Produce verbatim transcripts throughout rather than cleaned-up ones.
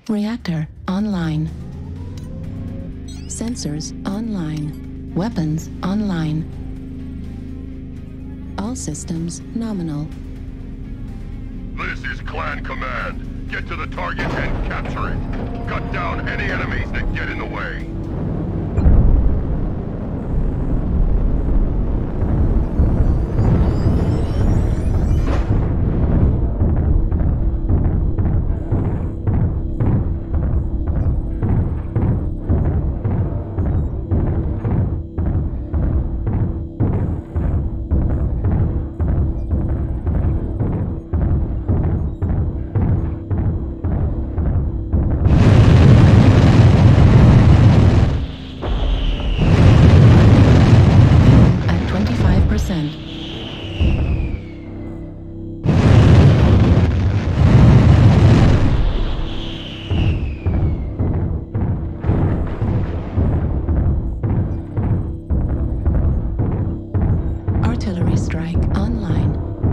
Reactor online. Sensors online. Weapons online. All systems nominal. This is Clan Command. Get to the target and capture it. Cut down any enemies that get in the way. Artillery strike online.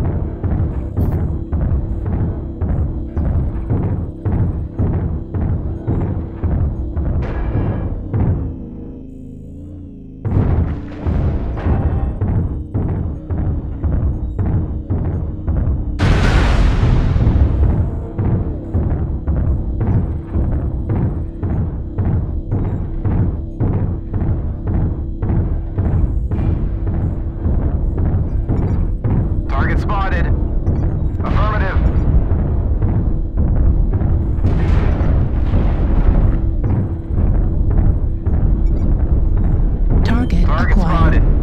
Spotted. Affirmative. Target, Target acquired. spotted.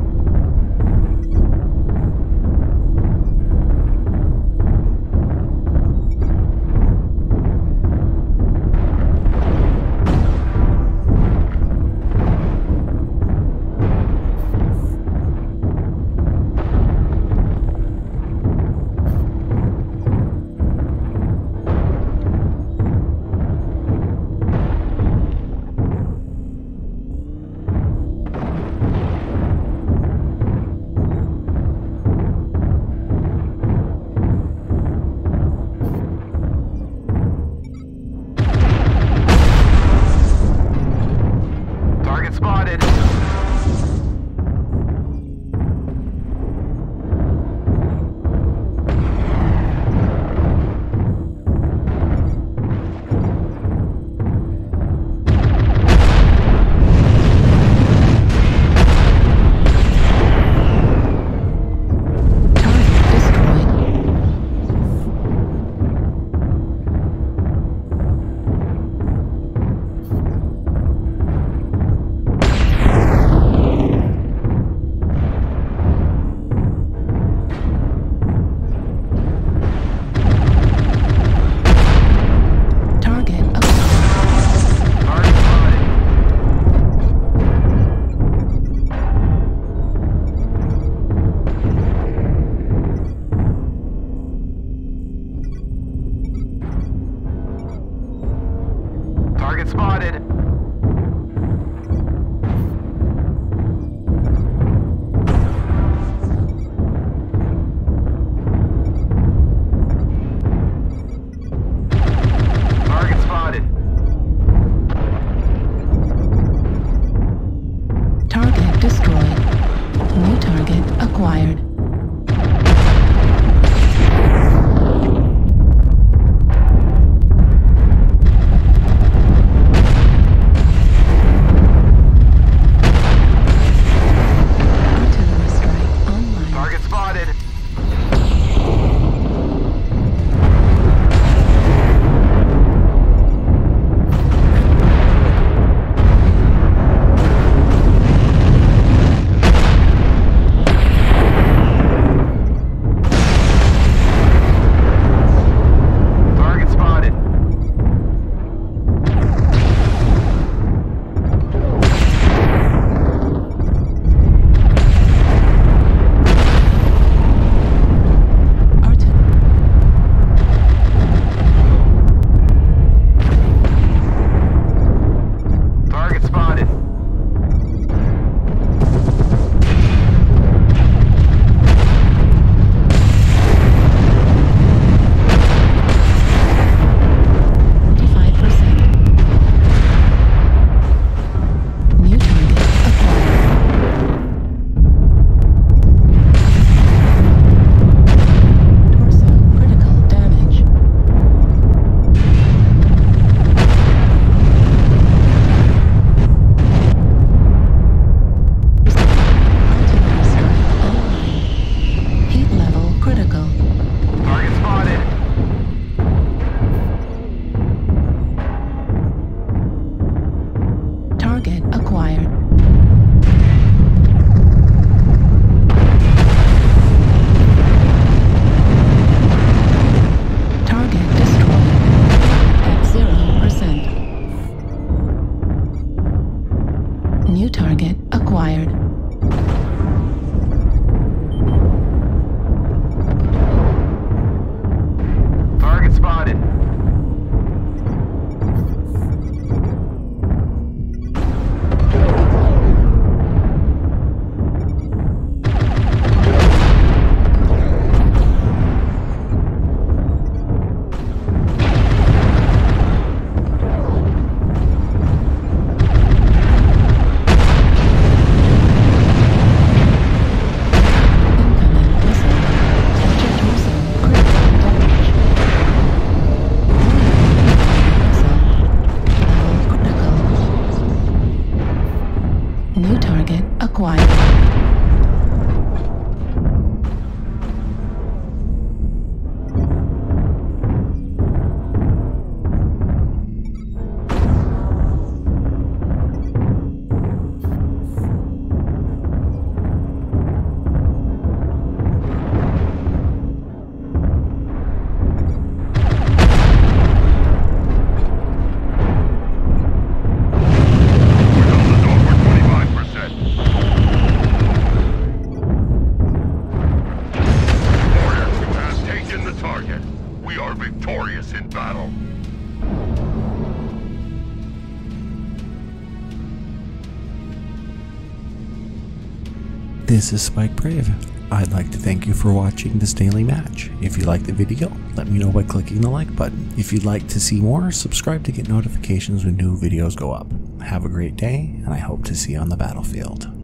Spotted. Target spotted. Target spotted. Target destroyed. New target acquired. this in battle. This is Spike Brave. I'd like to thank you for watching this daily match. If you liked the video, let me know by clicking the like button. If you'd like to see more, subscribe to get notifications when new videos go up. Have a great day, and I hope to see you on the battlefield.